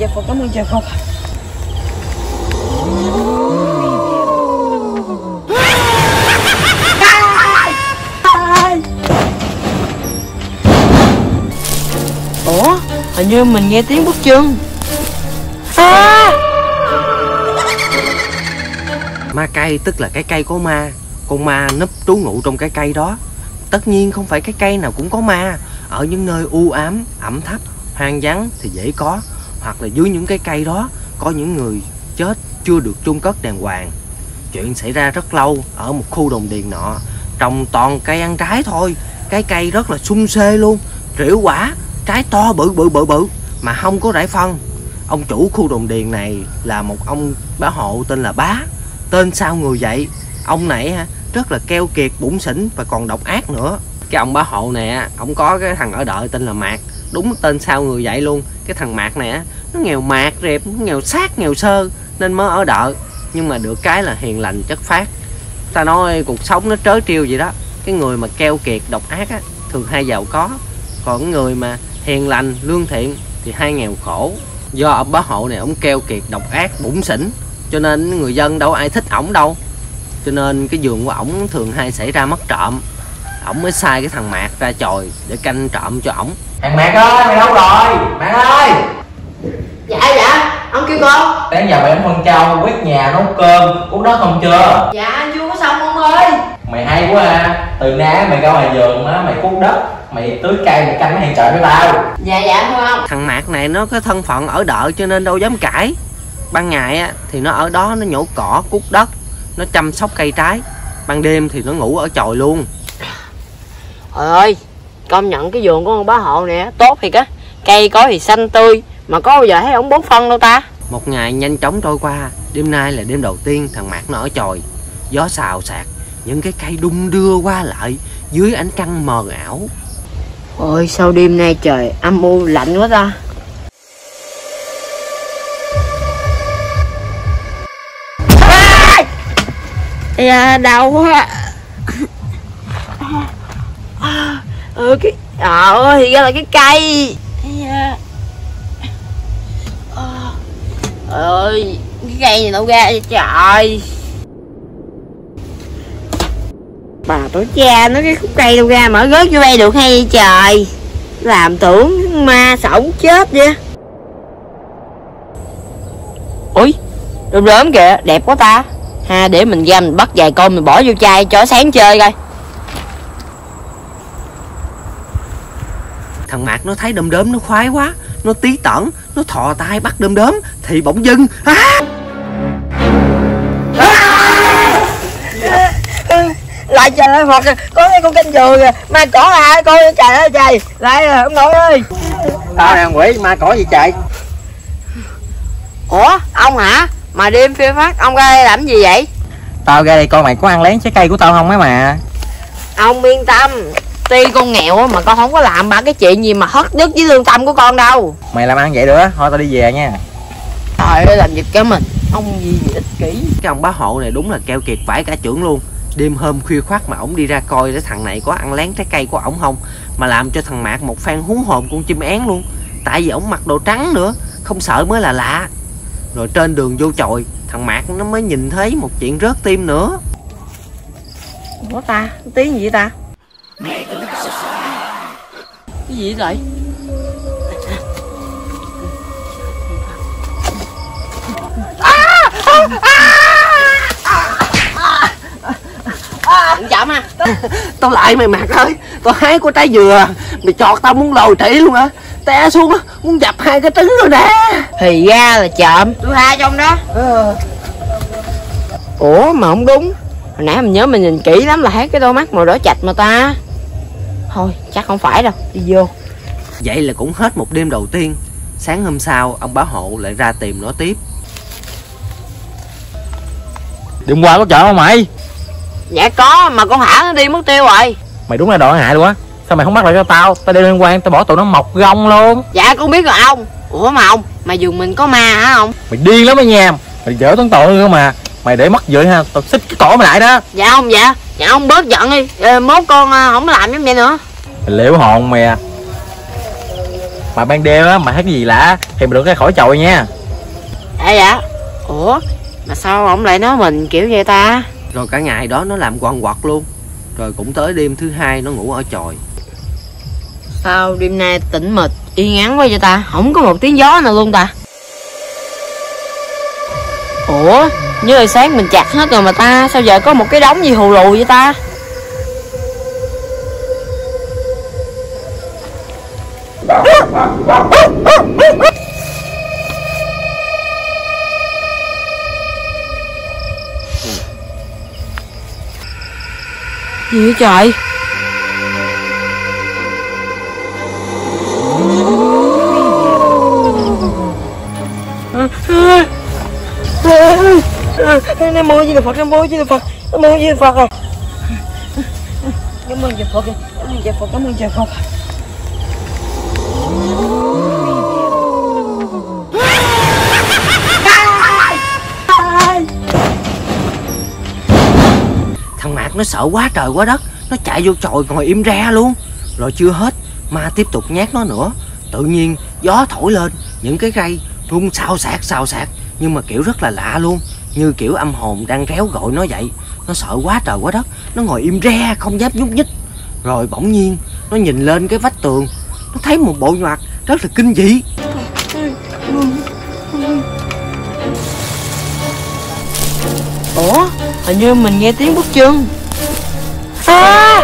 trời Phật, cảm ơn trời Phật. Ủa, hình như mình nghe tiếng bước chân. Ma cây tức là cái cây có ma. Con ma núp trú ngụ trong cái cây đó. Tất nhiên không phải cái cây nào cũng có ma. Ở những nơi u ám, ẩm thấp, hoang vắng thì dễ có. Hoặc là dưới những cái cây đó có những người chết chưa được chôn cất đàng hoàng. Chuyện xảy ra rất lâu ở một khu đồng điền nọ. Trồng toàn cây ăn trái thôi. Cái cây rất là sum xê luôn, rỉu quả, trái to bự mà không có rải phân. Ông chủ khu đồng điền này là một ông bá hộ tên là Bá. Tên sao người vậy? Ông này rất là keo kiệt, bủn xỉn và còn độc ác nữa. Cái ông bá hộ này ông có cái thằng ở đợi tên là Mạc. Đúng tên sao người vậy luôn. Cái thằng Mạc này nó nghèo mạt rệp, nó nghèo xác nghèo sơ nên mới ở đợi. Nhưng mà được cái là hiền lành chất phác. Ta nói cuộc sống nó trớ trêu vậy đó. Cái người mà keo kiệt độc ác thường hay giàu có. Còn người mà hiền lành lương thiện thì hay nghèo khổ. Do ông bá hộ này ông keo kiệt độc ác bủn xỉn cho nên người dân đâu ai thích ổng đâu. Cho nên cái vườn của ổng thường hay xảy ra mất trộm. Ổng mới sai cái thằng Mạc ra chòi để canh trộm cho ổng. Thằng Mạc ơi, mày đâu rồi? Mạc ơi! Dạ, ông kêu con. Sáng giờ mày phân trâu, quét nhà, nấu cơm, cuốc đất không chưa? Dạ, anh chưa có xong ông ơi. Mày hay quá ha. Từ nay mày ra ngoài vườn mày cuốc đất, mày tưới cây, mày canh hàng trời với tao. Dạ thôi ông. Thằng Mạc này nó có thân phận ở đợi cho nên đâu dám cãi. Ban ngày thì nó ở đó nó nhổ cỏ, cuốc đất, nó chăm sóc cây trái. Ban đêm thì nó ngủ ở chòi luôn. Trời ơi, công nhận cái vườn của ông bá hộ này tốt thiệt á. Cây cối thì xanh tươi, mà có bao giờ thấy ông bón phân đâu ta. Một ngày nhanh chóng trôi qua. Đêm nay là đêm đầu tiên thằng Mạc nó ở chòi. Gió xào xạc, những cái cây đung đưa qua lại dưới ánh trăng mờ ảo. Ôi sao đêm nay trời âm u lạnh quá ta. À, đau quá. Cái thì ra là cái cây. Trời ơi, cái cây này đâu ra vậy trời. Bà tối cha nó cái khúc cây đâu ra mà rớt vô đây được hay vậy trời. Làm tưởng ma sổng chết vậy. Ui, đom đóm kìa, đẹp quá ta. Ha, để mình ra mình bắt vài con mình bỏ vô chai cho sáng chơi coi. Thằng Mạc nó thấy đom đóm nó khoái quá, nó tí tẩn, nó thò tay bắt đom đóm thì bỗng dưng Lại trời ơi Phật, có cái con canh giường kìa, ma cỏ à, coi trời ơi trời. Lại rồi ông nội ơi. Tao nè quỷ, ma cỏ gì trời? Ủa ông hả? Mà đêm phê phát ông ra đây làm gì vậy? Tao ra đây coi mày có ăn lén trái cây của tao không ấy mà. Ông yên tâm, tuy con nghèo mà con không có làm ba cái chuyện gì mà hất đứt với lương tâm của con đâu. Mày làm ăn vậy nữa, thôi tao đi về nha. Trời ơi, làm việc cho mình, ông gì ích kỷ. Cái ông bá hộ này đúng là keo kiệt vãi cả chưởng luôn. Đêm hôm khuya khoắt mà ổng đi ra coi để thằng này có ăn lén trái cây của ổng không, mà làm cho thằng Mạc một phen hú hồn con chim én luôn. Tại vì ổng mặc đồ trắng nữa, không sợ mới là lạ. Rồi trên đường vô chòi, thằng Mạc nó mới nhìn thấy một chuyện rớt tim nữa. Ủa ta, tiếng gì vậy ta? Cái gì vậy? Chậm à. Tao lại mày Mạc ơi, tao hái có trái dừa, mày chọt tao muốn lồi trĩ luôn hả? Té xuống muốn dập hai cái trứng rồi nè. Thì ra là chậm, tôi tha trong đó. Ủa mà không đúng, hồi nãy mình nhớ mình nhìn kỹ lắm là thấy cái đôi mắt màu đỏ chạch mà ta. Thôi chắc không phải đâu, đi vô. Vậy là cũng hết một đêm đầu tiên. Sáng hôm sau ông bá hộ lại ra tìm nó tiếp. Đêm qua có chợ không mày? Dạ có, mà con thả nó đi mất tiêu rồi. Mày đúng là đòi hại luôn á. Sao mày không bắt lại cho tao? Tao đi liên quan, tao bỏ tụi nó mọc gông luôn. Dạ con biết rồi ông. Ủa mà ông, mà vườn mình có ma hả ông? Mày điên lắm á nha. Mày dở tấn tội nữa mà. Mày để mất vậy ha, tao xích cái cổ mày lại đó. Dạ ông, dạ ông bớt giận đi. Mốt con không làm giống vậy nữa. Mày liễu hồn mày à. Mà ban đêm á mà thấy cái gì lạ thì mình đừng ra khỏi chòi nha. Dạ. Ủa mà sao ổng lại nói mình kiểu vậy ta? Rồi cả ngày đó nó làm quằn quật luôn. Rồi cũng tới đêm thứ hai nó ngủ ở chòi. Sao đêm nay tĩnh mịch yên ắng quá vậy ta? Không có một tiếng gió nào luôn ta. Ủa như hồi sáng mình chặt hết rồi mà ta, sao giờ có một cái đống gì hù lù vậy ta? Gì vậy trời? Nam mô Di Đà Phật, Nam mô Di Đà Phật, Nam mô Di Đà Phật. Cảm ơn Trời Phật, cảm ơn Trời Phật, cảm ơn Trời Phật. Thằng Mạc nó sợ quá trời quá đất, nó chạy vô chòi ngồi im ra luôn. Rồi chưa hết, ma tiếp tục nhát nó nữa. Tự nhiên gió thổi lên, những cái cây rung xào xạc, nhưng mà kiểu rất là lạ luôn, như kiểu âm hồn đang réo gọi nó vậy. Nó sợ quá trời quá đất, nó ngồi im re không dám nhúc nhích. Rồi bỗng nhiên nó nhìn lên cái vách tường, nó thấy một bộ mặt rất là kinh dị. Ủa hình như mình nghe tiếng bước chân. À!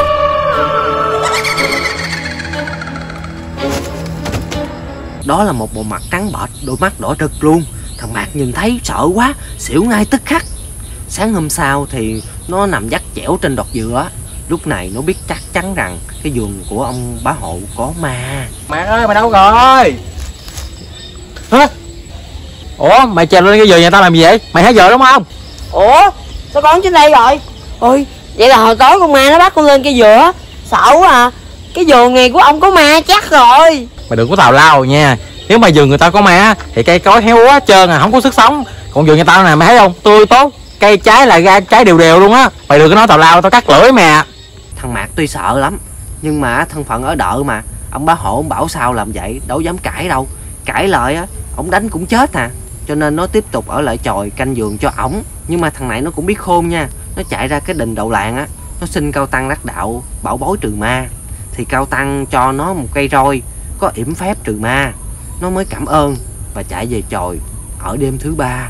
Đó là một bộ mặt trắng bệch, đôi mắt đỏ rực luôn. Thằng Mạc nhìn thấy sợ quá, xỉu ngay tức khắc. Sáng hôm sau thì nó nằm vắt chẻo trên đọt dừa. Lúc này nó biết chắc chắn rằng cái vườn của ông bá hộ có ma. Mạc ơi, mày đâu rồi? Hả? Ủa, mày trèo lên cái vườn nhà tao làm gì vậy? Mày hết giờ đúng không? Ủa sao con trên đây rồi? Ôi vậy là hồi tối con ma nó bắt con lên cây dừa. Sợ quá à. Cái vườn này của ông có ma chắc rồi. Mày đừng có tào lao nha. Nếu mà vườn người ta có ma thì cây cối héo quá trơn à, không có sức sống. Còn vườn nhà tao nè, mày thấy không? Tươi tốt, cây trái là ra trái đều đều luôn á. Mày đừng có nói tào lao, tao cắt lưỡi mẹ. Thằng Mạc tuy sợ lắm, nhưng mà thân phận ở đợ mà. Ông bá hộ ông bảo sao làm vậy, đâu dám cãi đâu. Cãi lời á, ông đánh cũng chết à. Cho nên nó tiếp tục ở lại chòi canh vườn cho ổng. Nhưng mà thằng này nó cũng biết khôn nha. Nó chạy ra cái đình đầu làng á, nó xin Cao Tăng đắc đạo bảo bối trừ ma. Thì Cao Tăng cho nó một cây roi có yểm phép trừ ma. Nó mới cảm ơn và chạy về chòi ở đêm thứ 3.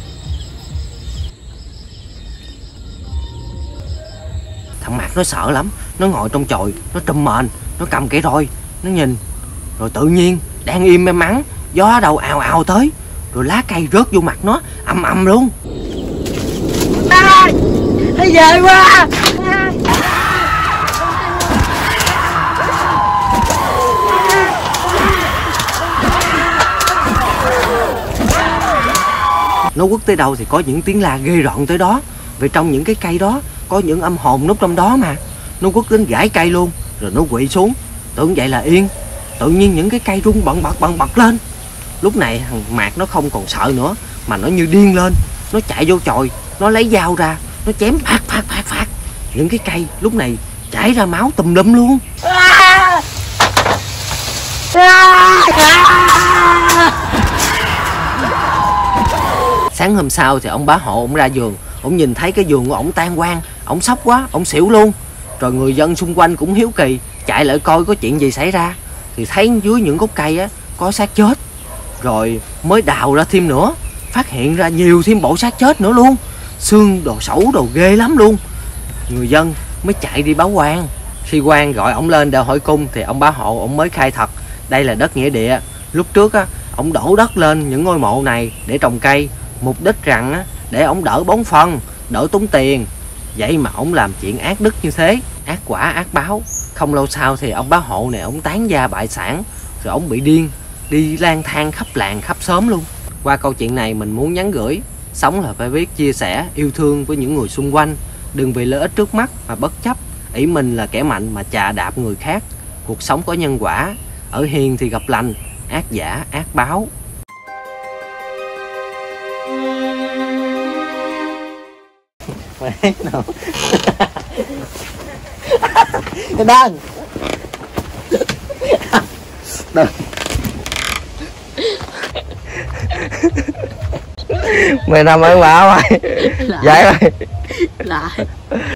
Thằng Mạc nó sợ lắm, nó ngồi trong chòi, nó trùm mền, nó cầm cái roi, nó nhìn. Rồi tự nhiên đang im êm ắng, gió đầu ào ào tới, rồi lá cây rớt vô mặt nó ầm ầm luôn. Thấy ghê quá. Nó quất tới đâu thì có những tiếng la ghê rợn tới đó. Vì trong những cái cây đó có những âm hồn núp trong đó mà. Nó quất đến gãy cây luôn. Rồi nó quỵ xuống, tưởng vậy là yên. Tự nhiên những cái cây rung bần bật lên. Lúc này thằng Mạc nó không còn sợ nữa, mà nó như điên lên. Nó chạy vô chòi, nó lấy dao ra, nó chém phạt. Những cái cây lúc này chảy ra máu tùm lum luôn. Sáng hôm sau thì ông bá hộ ông ra vườn, ông nhìn thấy cái vườn của ông tan hoang, ông sốc quá, ông xỉu luôn. Rồi người dân xung quanh cũng hiếu kỳ, chạy lại coi có chuyện gì xảy ra. Thì thấy dưới những gốc cây á có xác chết. Rồi mới đào ra thêm nữa, phát hiện ra nhiều thêm bộ xác chết nữa luôn. Xương đồ sẩu đồ ghê lắm luôn. Người dân mới chạy đi báo quan. Khi quan gọi ông lên để hỏi cung thì ông bá hộ ông mới khai thật đây là đất nghĩa địa. Lúc trước á ông đổ đất lên những ngôi mộ này để trồng cây, mục đích rằng á để ông đỡ bón phân, đỡ tốn tiền. Vậy mà ông làm chuyện ác đức như thế, ác quả ác báo. Không lâu sau thì ông bá hộ này ông tán gia bại sản, rồi ông bị điên, đi lang thang khắp làng khắp xóm luôn. Qua câu chuyện này mình muốn nhắn gửi, sống là phải biết chia sẻ, yêu thương với những người xung quanh. Đừng vì lợi ích trước mắt mà bất chấp, ỷ mình là kẻ mạnh mà chà đạp người khác. Cuộc sống có nhân quả, ở hiền thì gặp lành, ác giả ác báo. Cái đơn. Mày nằm ở bả mày. Dậy mày. Lại